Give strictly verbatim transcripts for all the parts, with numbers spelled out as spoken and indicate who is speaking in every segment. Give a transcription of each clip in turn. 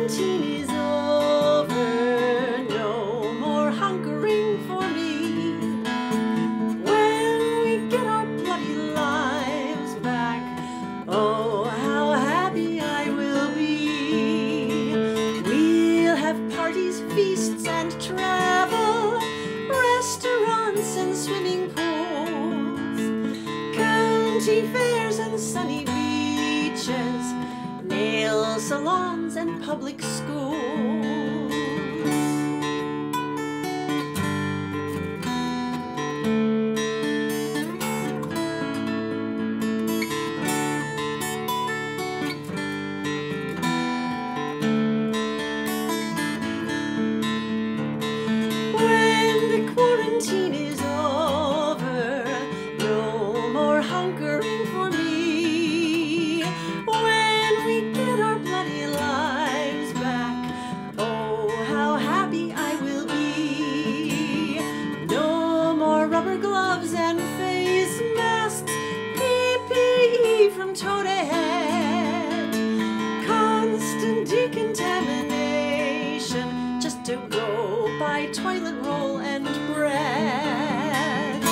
Speaker 1: quarantine is over, no more hunkering for me. When we get our bloody lives back, oh, how happy I will be. We'll have parties, feasts, and travel, restaurants and swimming pools, county fairs and sunny beaches, nail salons and public schools. When the quarantine is over, no more hunkering for me. When we get our bloody lives back, oh, how happy I will be. No more rubber gloves and face masks, P P E from toe to head, constant decontamination just to go buy toilet roll and bread.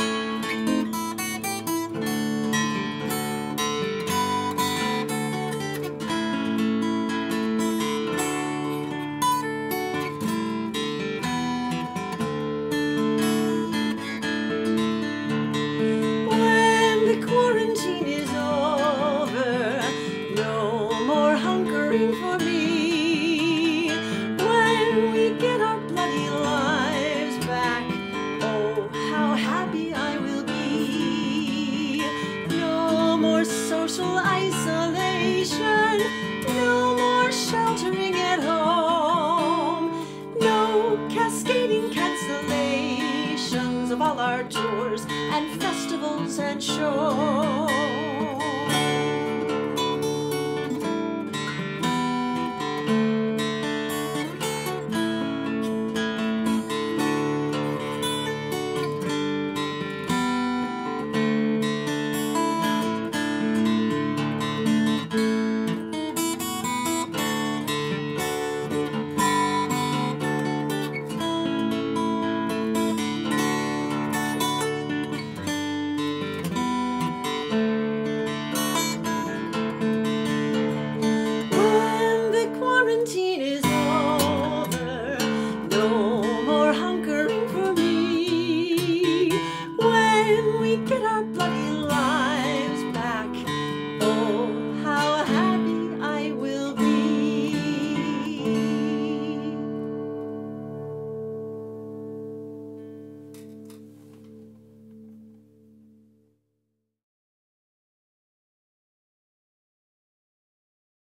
Speaker 1: When the quarantine is over, no more hunkering for me. When we get our bloody lives back, oh, how happy I will be. No more social isolation, no more sheltering at home, no cascading cancellations of all our tours and festivals and shows.